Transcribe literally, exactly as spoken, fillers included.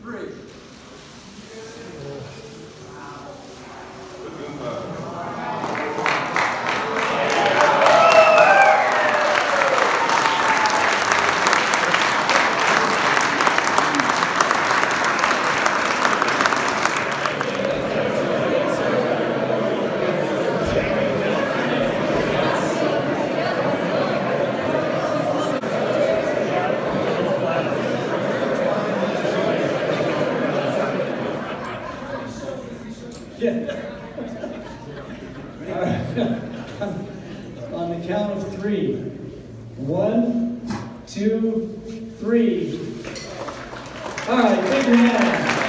three. On the count of three. One, two, three. All right, take your hand.